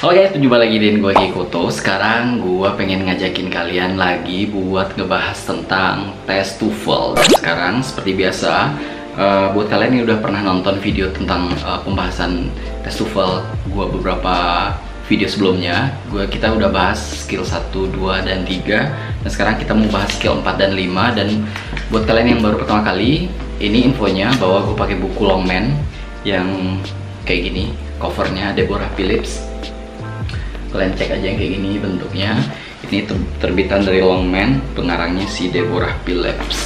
Oke, jumpa lagi dengan gue Kikoto. Sekarang gue pengen ngajakin kalian lagi buat ngebahas tentang tes TOEFL. Dan sekarang seperti biasa, buat kalian yang udah pernah nonton video tentang pembahasan tes TOEFL gue beberapa video sebelumnya, kita udah bahas skill 1, 2, dan 3. Dan sekarang kita mau bahas skill 4 dan 5. Dan buat kalian yang baru pertama kali, ini infonya bahwa gue pakai buku Longman yang kayak gini, covernya Deborah Phillips. Kalian cek aja yang kayak gini bentuknya. Ini terbitan dari Longman, pengarangnya si Deborah Phillips.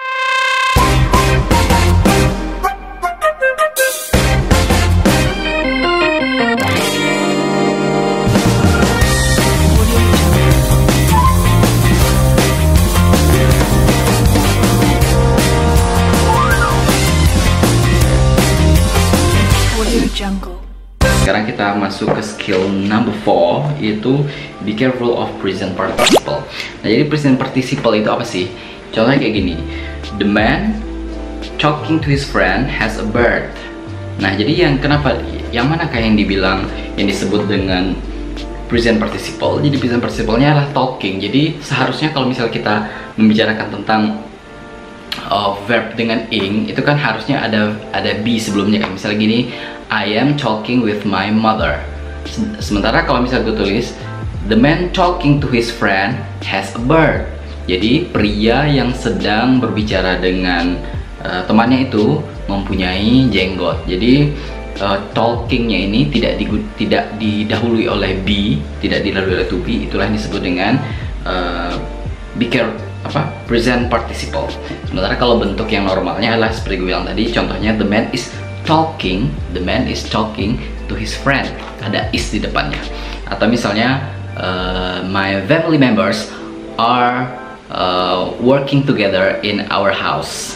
Sekarang kita masuk ke skill number 4, yaitu be careful of present participle. Nah, jadi present participle itu apa sih? Contohnya kayak gini, the man talking to his friend has a bird. Nah, jadi yang manakah yang disebut dengan present participle? Jadi present participle-nya adalah talking. Jadi seharusnya kalau misalnya kita membicarakan tentang verb dengan ing, itu kan harusnya ada be sebelumnya kan. Misalnya gini, I am talking with my mother. Sementara kalau misalnya gue tulis the man talking to his friend has a bird, jadi pria yang sedang berbicara dengan temannya itu mempunyai jenggot. Jadi talkingnya ini tidak didahului oleh be, tidak dilalui oleh to be. Itulah yang disebut dengan present participle. Sementara kalau bentuk yang normalnya adalah seperti gue bilang tadi, contohnya the man is talking to his friend, ada is di depannya. Atau misalnya my family members are working together in our house.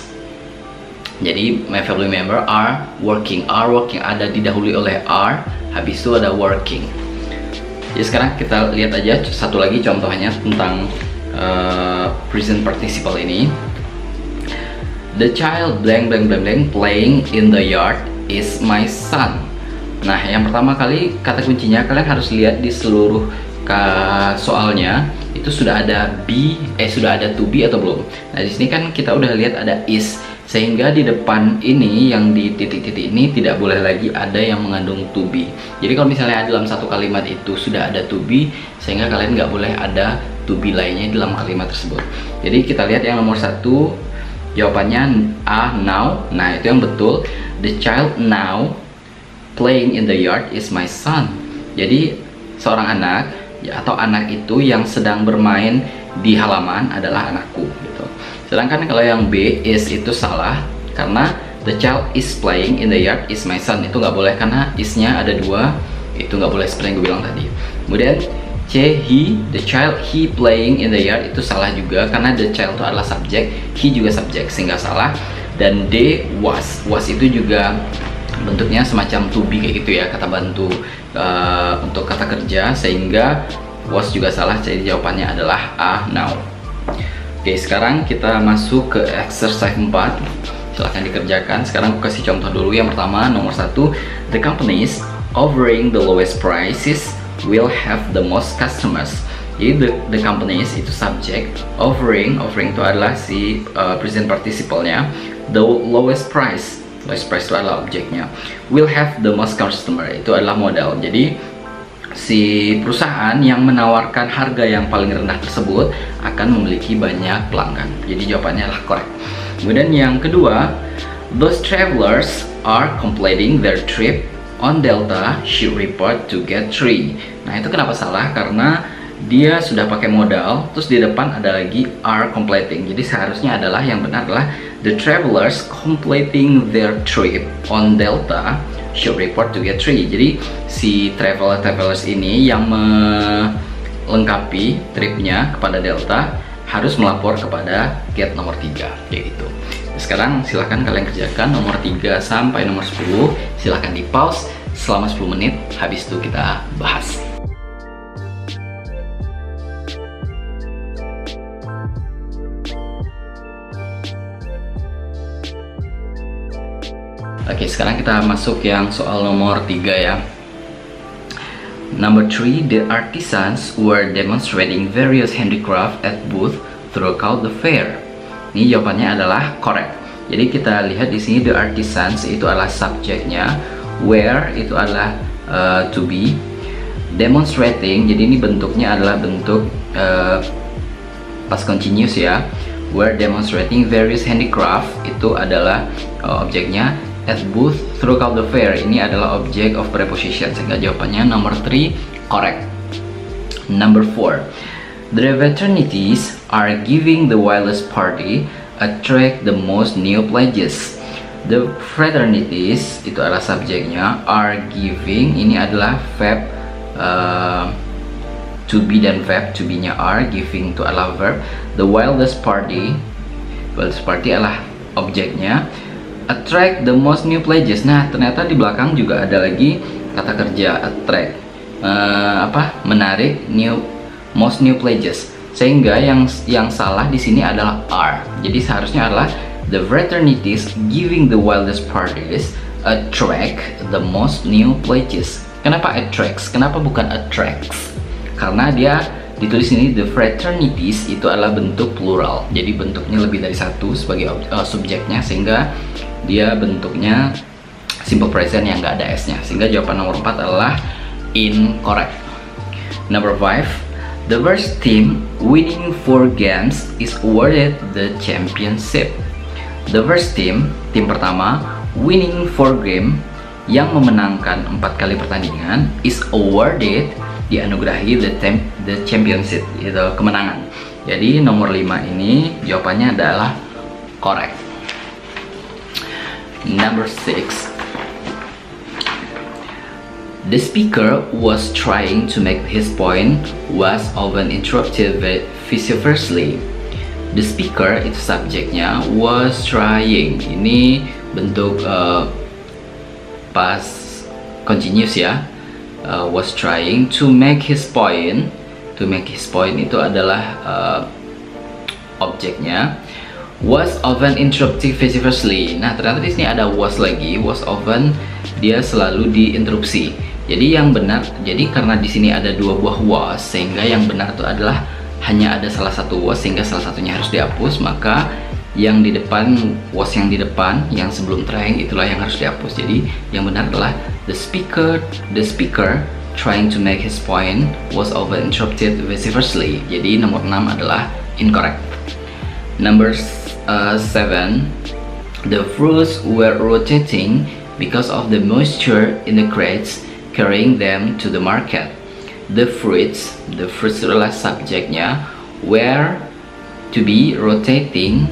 Jadi my family member are working ada didahului oleh are, habis itu ada working. Jadi sekarang kita lihat aja satu lagi contohnya tentang present participle ini. The child blank blank blank blank playing in the yard is my son. Nah, yang pertama kali kata kuncinya kalian harus lihat di seluruh soalnya itu sudah ada sudah ada to be atau belum. Nah, di sini kan kita udah lihat ada is, sehingga di depan ini yang di titik-titik ini tidak boleh lagi ada yang mengandung to be. Jadi kalau misalnya dalam satu kalimat itu sudah ada to be, sehingga kalian nggak boleh ada to be lainnya dalam kalimat tersebut. Jadi kita lihat yang nomor 1, jawabannya now. Nah, itu yang betul. The child now playing in the yard is my son. Jadi seorang anak atau anak itu yang sedang bermain di halaman adalah anakku gitu. Sedangkan kalau yang B is itu salah, karena the child is playing in the yard is my son itu nggak boleh karena isnya ada 2, itu nggak boleh seperti yang gue bilang tadi. Kemudian C, the child he playing in the yard itu salah juga karena the child itu adalah subjek, he juga subjek sehingga salah. Dan D, was itu juga bentuknya semacam to be kayak gitu ya, kata bantu untuk kata kerja, sehingga was juga salah. Jadi jawabannya adalah A, now. Oke, sekarang kita masuk ke exercise 4. Silahkan dikerjakan. Sekarang aku kasih contoh dulu. Yang pertama, nomor 1, the companies offering the lowest prices will have the most customers. Jadi the companies itu subjek, offering itu adalah si present participle-nya, the lowest price itu adalah objeknya, will have the most customer itu adalah modal. Jadi si perusahaan yang menawarkan harga yang paling rendah tersebut akan memiliki banyak pelanggan. Jadi jawabannya adalah correct. Kemudian yang kedua, those travelers are completing their trip on Delta should report to get 3. Nah, itu kenapa salah? Karena dia sudah pakai modal, terus di depan ada lagi are completing. Jadi seharusnya adalah yang benar adalah the travelers completing their trip on Delta should report to get 3. Jadi si travelers ini yang melengkapi tripnya kepada Delta harus melapor kepada get nomor 3 kayak gitu. Sekarang silahkan kalian kerjakan nomor 3 sampai nomor 10. Silahkan di pause selama 10 menit. Habis itu kita bahas. Oke, sekarang kita masuk yang soal nomor 3 ya. Number 3, the artisans were demonstrating various handicraft at booth throughout the fair. Ini jawabannya adalah correct. Jadi kita lihat di sini the artisans itu adalah subjeknya, were itu adalah to be, demonstrating. Jadi ini bentuknya adalah bentuk past continuous ya. Were demonstrating various handicraft itu adalah objeknya. At booth throughout the fair ini adalah object of preposition, sehingga jawabannya nomor 3 correct. Number 4, the fraternities are giving the wildest party, attract the most new pledges. The fraternities itu adalah subjeknya, are giving ini adalah verb to be dan verb to be nya are, giving itu adalah verb. The wildest party adalah objeknya. Attract the most new pledges. Nah, ternyata di belakang juga ada lagi kata kerja attract, menarik most new pledges. Sehingga yang salah di sini adalah are. Jadi seharusnya adalah the fraternities giving the wildest parties attract the most new pledges. Kenapa attracts? Kenapa bukan attracts? Karena dia ditulis ini the fraternities itu adalah bentuk plural. Jadi bentuknya lebih dari satu sebagai subjeknya, sehingga dia bentuknya simple present yang nggak ada s-nya, sehingga jawaban nomor 4 adalah incorrect. Number 5, the first team winning 4 games is awarded the championship. The first team, tim pertama, winning 4 game, yang memenangkan 4 kali pertandingan, is awarded, dianugerahi the championship, itu kemenangan. Jadi nomor 5 ini jawabannya adalah correct. Number 6, the speaker was trying to make his point was often interrupted vociferously. The speaker itu subjeknya, was trying ini bentuk past continuous ya. Was trying to make his point. To make his point itu adalah objeknya. Was often interrupted vociferously. Nah, ternyata di sini ada was lagi. Was often dia selalu diinterupsi. Jadi yang benar, jadi karena di sini ada 2 buah was, sehingga yang benar itu adalah hanya ada salah satu was, sehingga salah satunya harus dihapus. Maka yang di depan, was yang di depan, yang sebelum trying itulah yang harus dihapus. Jadi yang benar adalah the speaker trying to make his point was often interrupted vociferously. Jadi nomor 6 adalah incorrect. Number 7, the fruits were rotating because of the moisture in the crates carrying them to the market. The fruits adalah subjeknya, were to be rotating.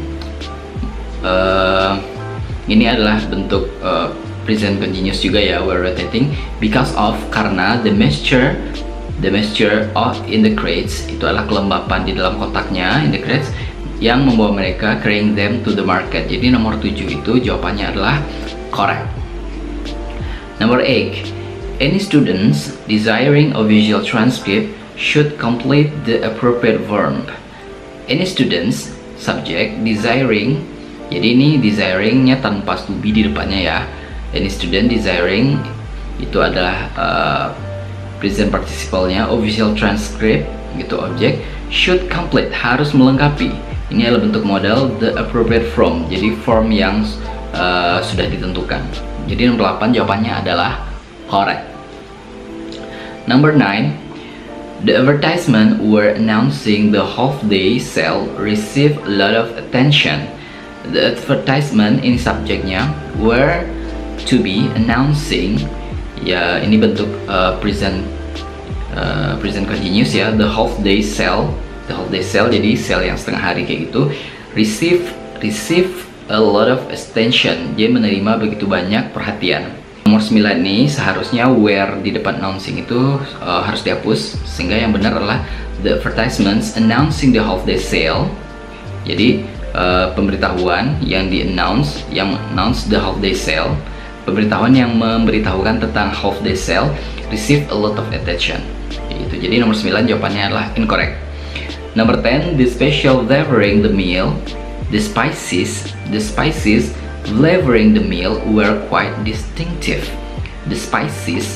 Ini adalah bentuk present continuous juga ya, were rotating because of, karena the moisture of in the crates itu adalah kelembapan di dalam kotaknya, in the crates, yang membawa mereka carrying them to the market. Jadi nomor 7 itu jawabannya adalah correct. Number 8, any students desiring a visual transcript should complete the appropriate verb. Any students, subject, desiring. Jadi ini desiringnya tanpa to be di depannya ya. Any student desiring itu adalah present participle-nya, visual transcript gitu, objek. Should complete, harus melengkapi. Ini adalah bentuk modal the appropriate form. Jadi form yang sudah ditentukan. Jadi nomor 8 jawabannya adalah correct. Number 9, the advertisement were announcing the half-day sale received a lot of attention. The advertisement ini subjeknya, were to be announcing, ya ini bentuk present continuous ya, the half-day sale. The half-day sale, jadi sale yang setengah hari kayak gitu. Receive a lot of attention, dia menerima begitu banyak perhatian. Nomor 9 nih seharusnya where di depan announcing itu harus dihapus, sehingga yang benar adalah the advertisements announcing the half-day sale. Jadi pemberitahuan yang di-announce, yang announce the half-day sale, pemberitahuan yang memberitahukan tentang half-day sale receive a lot of attention. Gitu. Jadi nomor 9 jawabannya adalah incorrect. Number 10, the special flavoring the meal, the spices flavoring the meal were quite distinctive. The spices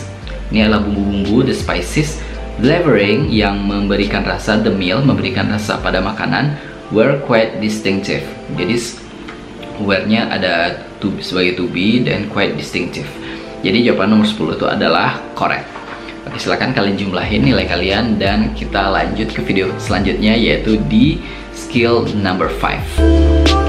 Ini adalah bumbu-bumbu, the spices, flavoring yang memberikan rasa, the meal memberikan rasa pada makanan, were quite distinctive. Jadi were-nya ada sebagai to be dan quite distinctive. Jadi jawaban nomor 10 itu adalah correct. Oke, silakan kalian jumlahin nilai kalian dan kita lanjut ke video selanjutnya, yaitu di skill number 5.